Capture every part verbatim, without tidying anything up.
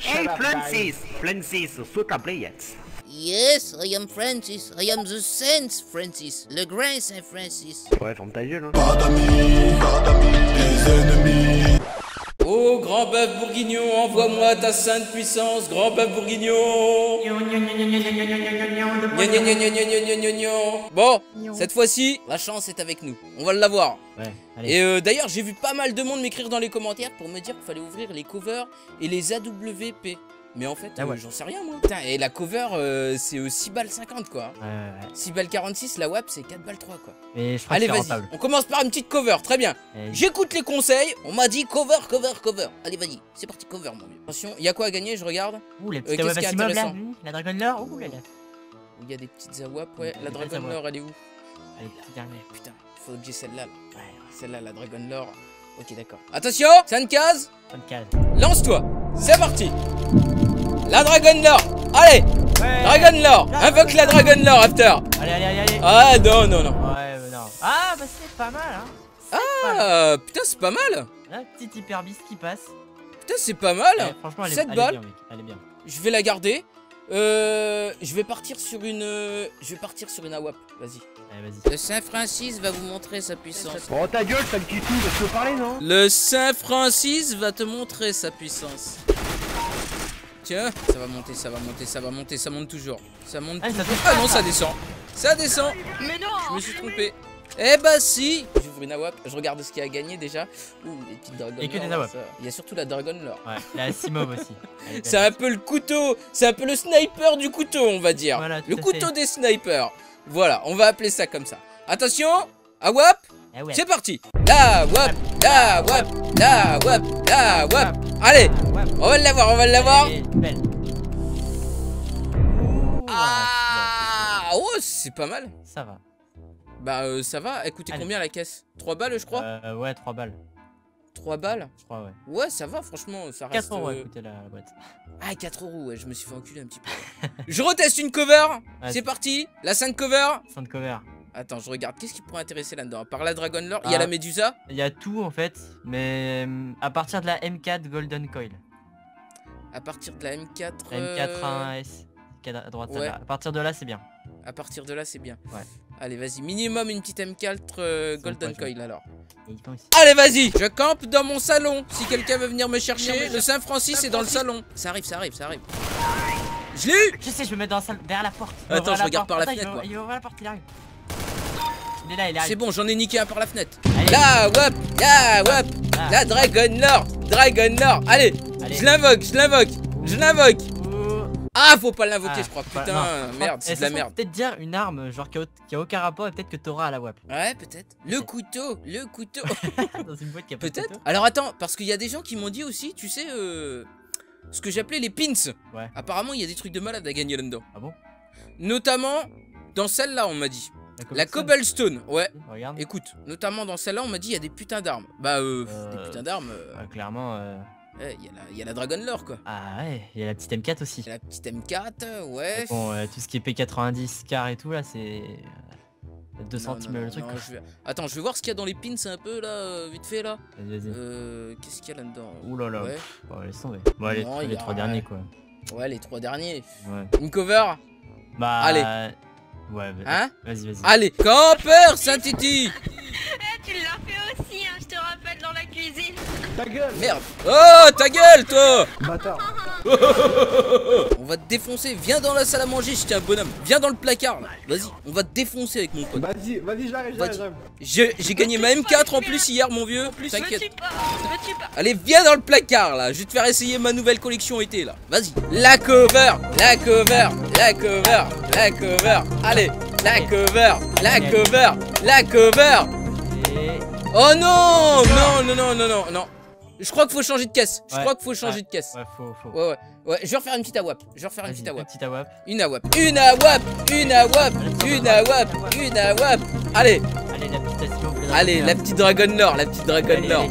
Hey Francis, Francis, sous ta playette. Yes, I am Francis. I am the Saint Francis, le grand Saint Francis. Ouais, ferme ta gueule, hein. Pas d'amis, pas d'amis, des ennemis. Oh, grand bœuf bourguignon, envoie-moi ta sainte puissance, grand bœuf bourguignon. Gna, gna, gna, gna, gna, gna, gna, gna. Bon, cette fois-ci, la chance est avec nous. On va l'avoir. Ouais, allez. Et euh, d'ailleurs, j'ai vu pas mal de monde m'écrire dans les commentaires pour me dire qu'il fallait ouvrir les covers et les A W P. Mais en fait, Ah ouais. euh, j'en sais rien moi. Putain, et la cover, euh, c'est euh, six balles cinquante quoi. Ouais, ouais, ouais. six balles quarante-six, la W A P c'est quatre balles trois quoi. Mais je crois Allez, que c'est vas-y, rentable. on commence par une petite cover, très bien. Allez. J'écoute les conseils, on m'a dit cover, cover, cover. Allez, vas-y, c'est parti, cover mon vieux. Attention, il y a quoi à gagner, je regarde. Ouh, les Euh, petites qu'est-ce euh, qui est immeubles là, intéressant mmh, la Dragon Lore, ouh là là. Il y a des petites A W A P, ouais. Il y a La des belles Dragon A W A P. Lore, elle est où? Allez, petite dernière. Putain, faut que j'ai celle-là. Là. Ouais, Celle-là, la Dragon Lore. Ok, d'accord. Attention, c'est une case. bonne case. Lance-toi, c'est parti. La Dragon Lore, allez. Ouais. Dragon Lore, invoque la Dragon Lore after. Allez, allez, allez, allez. Ah non, non, non. Ouais, mais non. Ah, bah c'est pas mal, hein. Ah, putain, c'est pas mal. La petite hyper beast qui passe. Putain, c'est pas mal. Ouais, franchement, elle est, sept elle est balles. bien, mec. Elle est bien. Je vais la garder. Euh, je vais partir sur une. euh, Je vais partir sur une A W A P. Vas-y. Allez, vas-y. Le Saint Francis va vous montrer sa puissance. Bon, ta gueule, t'as le petit tout, laisse-le parler, non? Le Saint Francis va te montrer sa puissance. Tiens, ça va monter, ça va monter, ça va monter, ça monte toujours. Ça monte Ah, ça toujours. fait Ah pas, non, ça. ça descend. Ça descend. Mais non. Je me suis trompé. Eh bah si. J'ouvre une A W A P. Je regarde ce qu'il y a à gagner déjà. Ouh, les petites Dragon Il y a que Lore, des là, A W A P. ça. Il y a surtout la Dragon Lore. Ouais, la Simov aussi. Elle est belle. C'est un peu le couteau, c'est un peu le sniper du couteau, on va dire. Voilà, tout le à couteau fait. des snipers. Voilà, on va appeler ça comme ça. Attention, A W A P, Ah ouais. c'est parti. La W A P, la W A P, la W A P, la W A P. Allez, Ah, ouais. on va l'avoir, on va l'avoir. Elle est belle. Ouh, Ah, oh, c'est pas mal. ça va. Bah, euh, ça va. Elle coûtait Allez. combien la caisse? trois balles, je crois. Euh, ouais, trois balles. trois balles. Je crois, ouais. Ouais, ça va, franchement, ça reste. quatre euros a euh, coûté la boîte. Ah, quatre euros, ouais, je me suis fait enculer un petit peu. Je reteste une cover. Vas-y. C'est parti. La cinq cover. Sound cover. Attends, je regarde. Qu'est-ce qui pourrait intéresser là-dedans? Par la Dragon Lore, il y a Ah. la Médusa. Il y a tout en fait, mais euh, à partir de la M quatre Golden Coil. À partir de la M quatre. La M quatre euh, un S. Qui est à droite, ouais. celle-là. À partir de là, c'est bien. À partir de là, c'est bien. Ouais. Allez, vas-y. Minimum une petite M quatre euh, C'est Golden pas, je- Coil alors. Et ils font ici. Allez, vas-y. Je campe dans mon salon. Si quelqu'un veut venir me chercher, le Saint Francis est dans le salon. Ça arrive, ça arrive, ça arrive. Je l'ai eu. Je sais, je vais me mettre dans la salle, derrière la porte. Il va Attends, ouvrir je regarde porte. par la Attends, il fenêtre, va- moi. Il va ouvrir la porte, il arrive. Il est là, il arrive. C'est bon, j'en ai niqué un par la fenêtre. Allez. La W A P, la W A P, Ah. la Dragon Lore, Dragon Lore. Allez, Allez. je l'invoque, je l'invoque, je l'invoque. Ouh. Ah, faut pas l'invoquer, Ah, je crois. voilà, Putain, non. merde, Et c'est de ça la se merde. trouve, peut-être dire une arme genre qui a, qui a aucun rapport et peut-être que t'auras à la W A P. Ouais, peut-être. Le couteau, le couteau. Dans une boîte qui a pas de Peut-être. couteau. Alors attends, parce qu'il y a des gens qui m'ont dit aussi, tu sais, euh, ce que j'appelais les pins. Ouais. Apparemment, il y a des trucs de malade à gagner là-dedans. Ah bon? Notamment dans celle-là, on m'a dit. La cobblestone. cobblestone, ouais. Regarde. Écoute, notamment dans celle-là, on m'a dit il y a des putins d'armes. Bah, euh, Euh, des putains d'armes. euh, Ouais, clairement. euh, ouais, il y, a la- il y a la Dragon Lore, quoi. Ah ouais, il y a la petite M quatre aussi. Il y a la petite M quatre, euh, ouais. Bon, euh, tout ce qui est P quatre-vingt-dix, car et tout là, c'est euh, deux Non, centimes non, le non, truc. non, quoi. je vais- Attends, je vais voir ce qu'il y a dans les pins un peu là, euh, vite fait là. Vas-y, vas-y. Euh, Qu'est-ce qu'il y a là-dedans? Ouh là là. Ouais. pff, Bon, laisse tomber. Bon, les, Non, les il y a- trois derniers quoi. Ouais, les trois derniers. Ouais. Une cover? Bah. Allez. euh, Ouais, vas- Hein? vas-y, vas-y. Allez, campeur, Saint-Titi. Eh, tu l'as fait aussi, hein, je te rappelle, dans la cuisine. Ta gueule, Merde. Oh, ta gueule, toi. bâtard. On va te défoncer. Viens dans la salle à manger, je un bonhomme. Viens dans le placard, là. Vas-y, on va te défoncer avec mon pote. Vas-y, vas-y, j'arrive, Vas-y. j'arrive. J'ai j'ai gagné ma M quatre en plus hier, mon vieux. Me T'inquiète. tue pas, me tue pas. Allez, viens dans le placard, là. Je vais te faire essayer ma nouvelle collection été, là. Vas-y. La cover, la cover, la cover, la cover. Allez, la cover, la cover, la cover. Et. Oh non, non, non, non, non, non, non. Je crois qu'il faut changer de caisse. Je Ouais, crois qu'il faut changer ouais, de caisse. Ouais, faut, faut. Ouais, ouais. Ouais, je vais refaire une petite A W A P. Je vais refaire une Vas-y, petite A W A P. petite A W A P. Une A W A P. Une A W A P. Une A W A P. Une A W A P. Une A W A P. Allez, Allez, la petite station. plus allez, la rapide. petite Dragon Lore, la petite Dragon Allez, Lore. allez.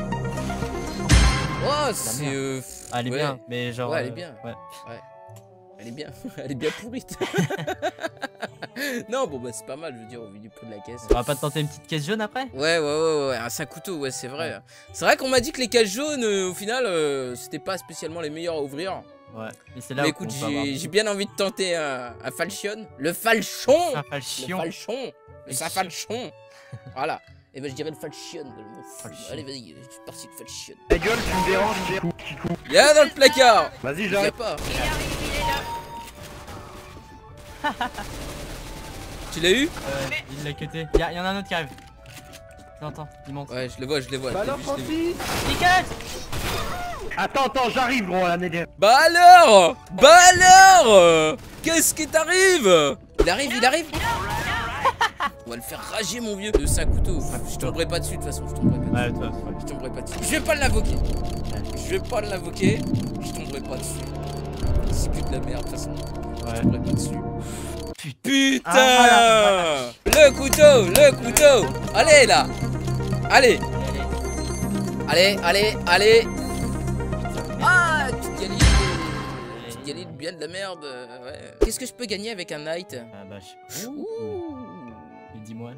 Oh, c'est. euh, Ah, elle est ouais. bien, mais genre. Ouais, elle est euh, bien. Ouais. Ouais. Elle est bien, elle est bien pourrite. Non, bon bah c'est pas mal, je veux dire, au vu du prix de la caisse. On va pas te tenter une petite caisse jaune après? Ouais, ouais, ouais, ouais, un cinq couteaux, ouais, c'est vrai. C'est vrai qu'on m'a dit que les caisses jaunes, euh, au final, euh, c'était pas spécialement les meilleurs à ouvrir. Ouais, mais c'est là Mais où écoute, on peut avoir- j'ai bien envie de tenter un, un falchion. Le falchon Un Le falchion. falchon Le falchon Voilà. Et ben je dirais le falchion. Le mot fou. Falchion. Allez, vas-y, je suis parti le falchion. Ta gueule, tu me déranges, j'ai coup, petit coup. Y'a dans le placard. Vas-y, Y'a j'arrive. pas. Il arrive, il est là. Tu l'as eu? Ouais, il l'a cuté. Y'a y en a un autre qui arrive. J'entends, il monte. Ouais, je le vois, je le vois. Bah je l'ai alors, vu, je l'ai vu. Francis. Nickel. Attends, attends, j'arrive, gros, la négère. Bah alors Bah alors Qu'est-ce qui t'arrive? Il arrive, il arrive. On va le faire rager, mon vieux. De cinq couteaux. Je tomberai pas dessus, de toute façon, je tomberai pas dessus. Ouais, toi, ouais. Je tomberai pas dessus. Je vais pas l'invoquer. Je vais pas l'invoquer. Je tomberai pas dessus. C'est que de la merde, de toute façon. Je Ouais. tomberai pas dessus. Putain Ah, Le couteau, le couteau. Allez, là. Allez, Allez, allez, allez, allez. Ah, petite galide. Petite galide bien de la merde. euh, Ouais. Qu'est-ce que je peux gagner avec un knight? ah bah je sais pas. Ouh. Mais dis-moi.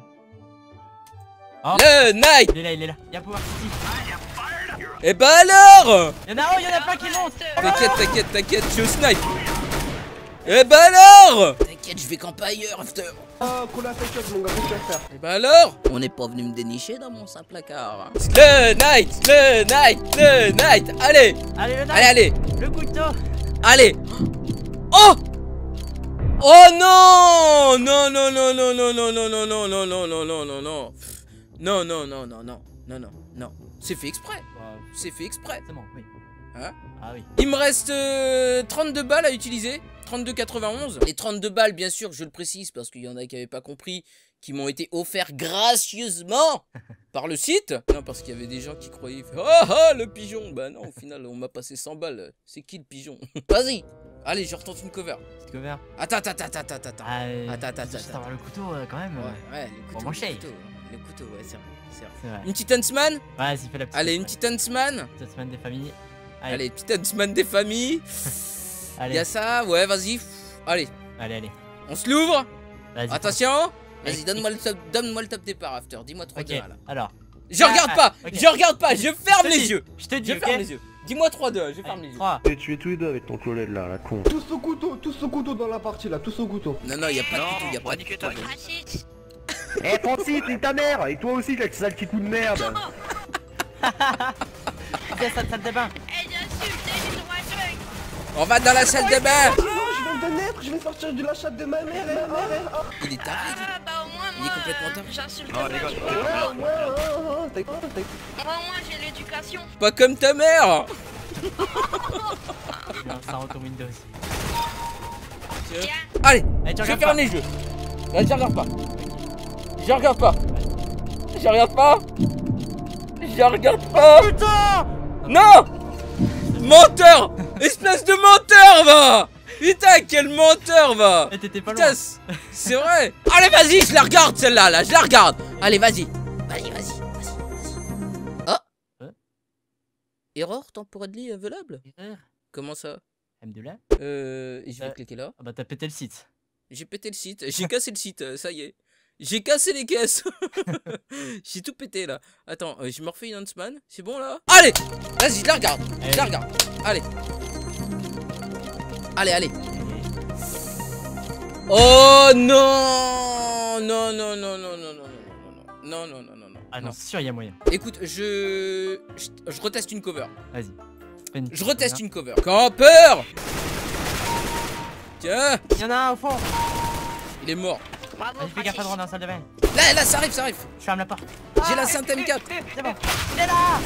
Le knight. Il est là, il est là. Y'a Power City. Et bah alors? Y'en a un, y'en a pas qui montent. T'inquiète, t'inquiète, t'inquiète, je suis au snipe. Et bah alors? T'inquiète, je vais camper ailleurs, after. Oh, cool la fête, mon gars, qu'est-ce que tu vas faire? Et bah alors? On n'est pas venu me dénicher dans mon simple placard. Le knight, le knight, le knight. Allez, Allez, le allez, allez, Le couteau. allez. Oh! Oh non! Non, non, non, non, non, non, non, non, non, non, non, non, non, non, non. Non, non, non, non, non, non, non, non. C'est fait exprès. Ouais, C'est fait exprès. c'est bon, oui. Hein? Ah oui. Il me reste euh, trente-deux balles à utiliser. trente-deux quatre-vingt-onze. Les trente-deux balles, bien sûr, je le précise, parce qu'il y en a qui n'avaient pas compris, qui m'ont été offerts gracieusement par le site. Non, parce qu'il y avait des gens qui croyaient, ah ah, le pigeon. Bah non, au final, on m'a passé cent balles. C'est qui le pigeon? Vas-y. Allez, je retente une cover. Petite cover. Attends, attends, attends, attends, attends. Ah, Attends, attends, juste attends. avoir le couteau euh, quand même. euh, Ouais, ouais, le couteau, manger. le couteau, le couteau, ouais, c'est vrai, c'est vrai. C'est vrai. Une petite huntsman? Vas-y, fais la petite. Allez, une petite huntsman. petite semaine des familles. Allez, Allez, petite huntsman des familles. Il allez, y a ça, ouais, vas-y. Allez, allez, allez. on se l'ouvre. Vas-y. Attention. Vas-y, Allez. donne-moi le top, donne-moi le top départ, After. Dis-moi trois, Ok, deux, un, là. alors. Je Ah, regarde ah, pas. ok. Je regarde pas. Je ferme te les dis, yeux. Je te dis, Je ok. ferme les yeux. Dis-moi trois, deux. Je ferme les yeux. trois. Tu es tué tous les deux avec ton collègue là, la con. Tous au couteau, tous au couteau dans la partie là, tous au couteau. Non, non, y a pas de couteau. Y a pas de couteau. Francis. Eh Francis, t'es ta mère. Et toi aussi, avec ce sale petit coup de merde. Viens, salle, salle de bain. Elle vient insulter les droits de l'œil. On va dans la salle de bain. Non, je viens de naître, je vais sortir de la chatte de ma mère. Et ma mère. Il est taré. Ah bah au moins Il est moi, complètement taré. j'insulte Non, pas, les gars, tu c'est vois. pas Ouais, ouais, ouais, ouais, t'as- t'as- Moi au moins j'ai l'éducation. Pas comme ta mère. Ça rentre au Windows. Tiens. Allez. Allez, tu Je regardes ferme pas. les yeux. Là, je regarde pas. Je regarde pas. Je regarde pas. Je regarde pas. Putain. Non. Menteur. Espèce de menteur, va. Putain, quel menteur, va. Eh, t'étais pas Putain, loin. c'est- c'est vrai. Allez, vas-y, je la regarde celle-là, là, je la regarde. Allez, vas-y. Vas-y, vas-y, vas-y, vas-y. Oh. Hein? Erreur temporally available. Erreur. Comment ça? Alhamdoulilah. Euh, et je vais Euh. cliquer là. Ah bah t'as pété le site. J'ai pété le site. J'ai cassé le site, euh, ça y est. J'ai cassé les caisses. J'ai tout pété là. Attends, euh, je me refais une huntsman. C'est bon là? Allez. Vas-y, je la regarde. Je la regarde. Allez. Allez, allez. Oh non. Non, non, non, non, non, non, non, non, non, non, non, non, non. Ah non, c'est sûr, il y a moyen. Écoute, je... je... je reteste une cover. Vas-y. Fais une- Je reteste une cover. Campeur. Tiens, Il y en a un au fond. il est mort. Bravo Vas-y, fais gaffe à Francis. droite dans la salle de bain. Là, là, ça arrive, ça arrive. Je ferme la porte. J'ai la Sainte M quatre. C'est bon. Il est là.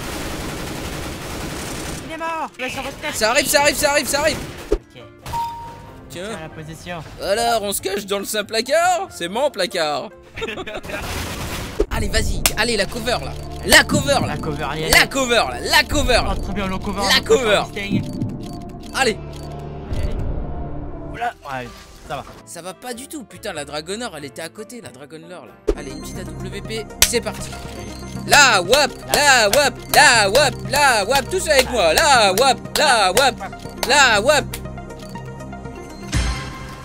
Il est mort. Il est sur votre tête. Ça arrive, ça arrive, ça arrive, ça arrive. Ok. Tiens. Tiens la position. Alors, on se cache dans le saint placard? C'est mon placard. Allez, vas-y. Allez, la cover là. La cover là. La cover, allez, La allez. cover là. La cover. Oh, très bien, le cover. La le cover. Mustang. Allez. Allez, allez. Oula. Ouais, ça va. Ça va pas du tout. Putain, la Dragonor, elle était à côté, la Dragonlore là. Allez, une petite A W P. C'est parti. La wap, la wap, la wap, la wap. Tous avec moi. La wap, la wap, la wap.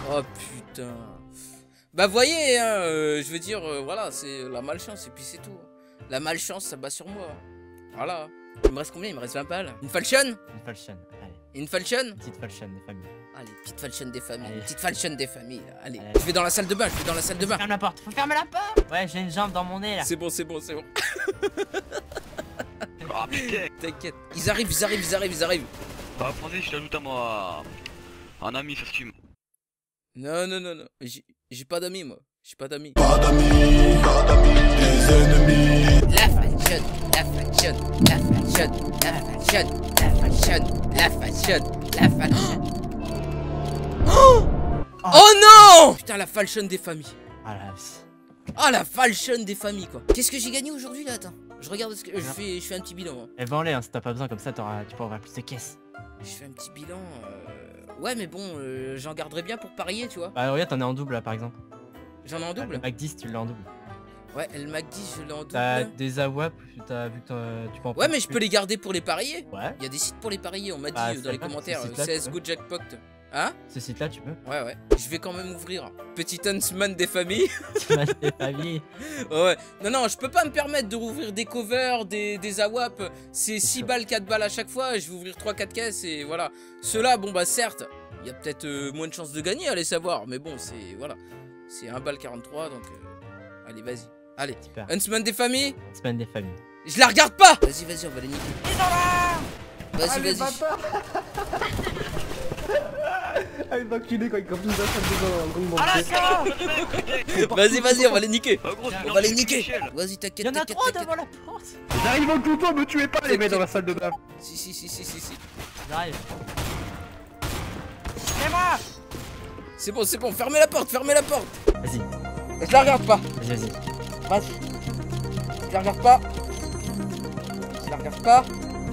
Oh putain. Bah voyez, hein, euh, je veux dire, euh, voilà, c'est la malchance et puis c'est tout. La malchance, ça bat sur moi. Voilà. Il me reste combien? Il me reste vingt balles. Une falchion? Une falchion, allez. Une falchion? Petite falchion des familles. Allez, petite falchion des familles. Allez. Petite falchion des familles. Là. Allez. Allez. Je vais dans la salle de bain, je vais dans la salle de bain. Ferme la porte, faut fermer la porte. Ouais, j'ai une jambe dans mon nez là. C'est bon, c'est bon, c'est bon. Ah putain. T'inquiète. Ils arrivent, ils arrivent, ils arrivent, ils arrivent. Bah Francis, je t'ajoute à moi un ami sur Steam. Non, non, non, non. J'ai pas d'amis, moi. J'ai pas d'amis. Pas d'amis, pas d'amis, des ennemis. La fashion, la fashion, la fashion, la fashion, la fashion, la fashion, la fashion. Oh, oh non! Putain, la falchion des familles. Ah là, Ah, la falchion des familles, quoi. Qu'est-ce que j'ai gagné aujourd'hui, là? Attends. Je regarde ce que je fais, je fais un petit bilan. Hein. eh vends-les hein, si t'as pas besoin, comme ça t'auras, tu pourras avoir plus de caisses. Je fais un petit bilan. Euh... Ouais, mais bon, euh, j'en garderai bien pour parier, tu vois. Bah regarde, t'en es en double là par exemple. J'en ai en double. Le Mac dix, tu l'as en double. Ouais, le Mac dix, je l'ai en double. T'as des A W A P, t'as vu que tu peux en Ouais, prendre mais je plus. peux les garder pour les parier. Ouais. Il y a des sites pour les parier, on m'a dit Bah, euh, c'est dans les pas- commentaires. ce site-là, C S tu G O Jackpot. Hein? Ce site là, tu peux. Ouais, ouais. Je vais quand même ouvrir. Petit huntsman des familles. Tu vas tes familles. Ouais. Non, non, je peux pas me permettre de rouvrir des covers, des, des A W A P. C'est six sûr. balles, quatre balles à chaque fois. Je vais ouvrir trois quatre caisses et voilà. Ceux-là, bon, bah certes, il y a peut-être euh, moins de chances de gagner, allez savoir. Mais bon, c'est. Voilà. C'est un balle quarante-trois, donc. Euh, allez, vas-y. Allez. Super. Huntsman des familles. Semaine des familles. Je la regarde pas. Vas-y, vas-y, on va les niquer. Vas-y, Allez, vas-y. bâtard. Ah, il va enculé quand il comme tout ça, ça me donne un grand Vas-y, vas-y, on va les niquer. Oh, gros, On va les niquer. Vas-y, t'inquiète, Y'en a t'inquiète, trois t'inquiète. devant la porte. J'arrive au couteau, me tuez pas les mecs dans la salle de bain. Si, si, si, si, si, si. J'arrive. C'est moi. C'est bon, c'est bon, fermez la porte, fermez la porte. Vas-y, Je la regarde pas. vas-y, vas-y. Vas-y. Je la regarde pas. Je la regarde pas.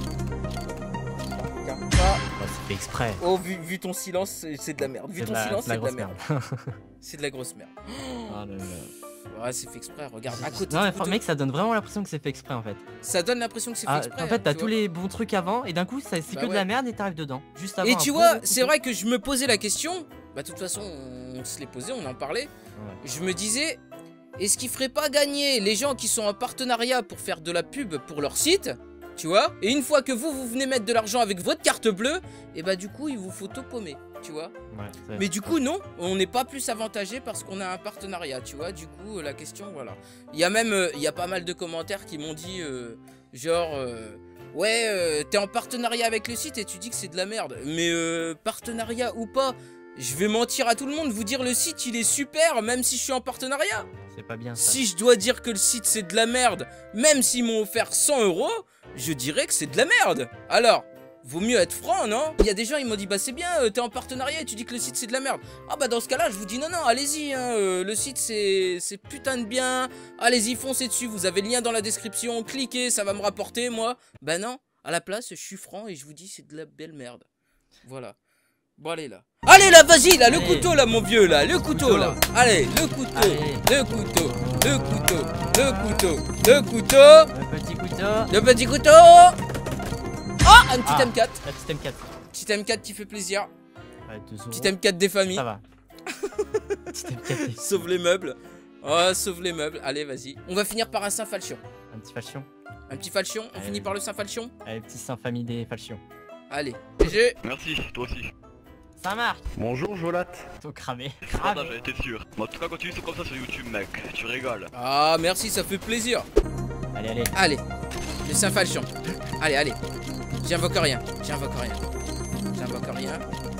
Je la regarde pas. Oh, c'est fait exprès. Oh, vu, vu ton silence, c'est c'est de la merde. Vu C'est ton de la, silence, c'est de la c'est de la grosse merde. merde. C'est de la grosse merde. Ah là là. Ouais, c'est fait exprès, regarde. À côté Non, du mais couteau. mec, ça donne vraiment l'impression que c'est fait exprès en fait. Ça donne l'impression que c'est fait Ah, exprès. en fait, hein, t'as tu tous vois. les bons trucs avant, et d'un coup, ça- c'est Bah que de ouais. la merde et t'arrives dedans. Juste avant. Et un tu bon vois, gros c'est couteau. vrai que je me posais la question. Bah, de toute façon, on se l'est posé, on en parlait. Je me disais, est-ce qu'ils feraient pas gagner les gens qui sont en partenariat pour faire de la pub pour leur site? Tu vois? Et une fois que vous, vous venez mettre de l'argent avec votre carte bleue, et bah, du coup, il vous faut paumer. Tu vois? Ouais, c'est- Mais du coup, non, on n'est pas plus avantagé parce qu'on a un partenariat, tu vois. Du coup, la question, voilà. Il y a même, euh, il y a pas mal de commentaires qui m'ont dit, euh, genre, euh, ouais, euh, t'es en partenariat avec le site et tu dis que c'est de la merde. Mais euh, partenariat ou pas, je vais mentir à tout le monde, vous dire le site, il est super, même si je suis en partenariat. c'est pas bien ça. Si je dois dire que le site, c'est de la merde, même s'ils m'ont offert cent euros, je dirais que c'est de la merde. Alors... Vaut mieux être franc, non? Il y a des gens, ils m'ont dit, bah c'est bien, euh, t'es en partenariat et tu dis que le site c'est de la merde. Ah bah dans ce cas-là, je vous dis non, non, allez-y, hein, euh, le site c'est c'est putain de bien. Allez-y, foncez dessus, vous avez le lien dans la description, cliquez, ça va me rapporter, moi. Bah non, à la place, je suis franc et je vous dis, c'est de la belle merde. Voilà. Bon, allez là. Allez là, vas-y là, le Allez. couteau là, mon vieux là, le couteau, Couteau. là. Allez, le couteau, Allez. le couteau, le couteau, le couteau, le couteau, Le petit couteau. le petit couteau. Ah, un petit Ah. M quatre. La petite M quatre. Petit M quatre qui fait plaisir. Ouais, deux euros. Petit M quatre des familles. Ça va. Petit M quatre. Sauve les meubles. Oh, sauve les meubles. Allez, vas-y. On va finir par un Saint Falchion. Un petit falchion. Un petit Falchion. On Allez. finit par le Saint Falchion. Allez, petit saint famille des falchions. Allez. G G. Merci, toi aussi. Ça marche. Bonjour Jolat. Tout cramé. Ah, j'en étais sûr. Mais en tout cas, continue comme ça sur YouTube, mec. Tu régales. Ah, merci, ça fait plaisir. Allez, allez. Allez. Le Saint Falchion. Allez, allez. J'invoque rien. J'invoque rien. J'invoque rien.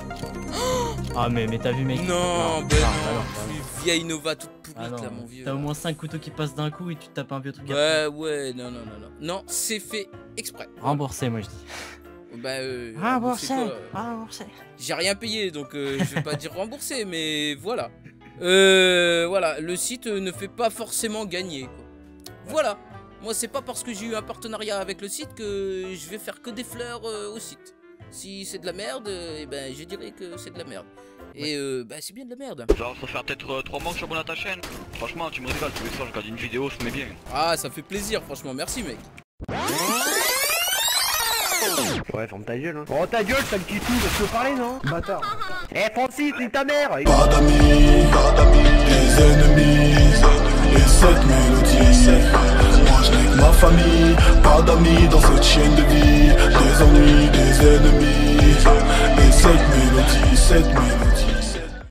Ah, mais, mais t'as vu, mec. Non, ben bah non. bah Plus vieille Nova toute pourrite Ah non, là, mon vieux. t'as au moins cinq couteaux qui passent d'un coup et tu te tapes un vieux truc. Ouais, ouais, non, non, non, non. Non, c'est fait exprès. Remboursé, moi je dis. Bah, euh. Remboursé. remboursez quoi, euh. Remboursé. J'ai rien payé, donc euh, je vais pas dire remboursé, mais voilà. Euh, voilà, le site euh, ne fait pas forcément gagner, quoi. Voilà. Moi, c'est pas parce que j'ai eu un partenariat avec le site que je vais faire que des fleurs euh, au site. Si c'est de la merde, euh, eh ben, je dirais que c'est de la merde. Et euh, bah, c'est bien de la merde. Genre, ça fait peut-être trois mois que je suis abonné à ta chaîne. Franchement, tu me régales tous les soirs, je regarde une vidéo, ça me met bien. Ah, ça fait plaisir, franchement, merci, mec. Ouais, ferme ta gueule, hein. Oh, ta gueule, t'as le petit tout, je peux parler, non? Bâtard. Eh, Francis, c'est ta mère. Pas d'amis, des ennemis. Et cette mélodie, moi je n'ai que ma famille. Pas d'amis dans cette chaîne de vie. Des ennuis, des ennemis. Et cette mélodie, cette mélodie.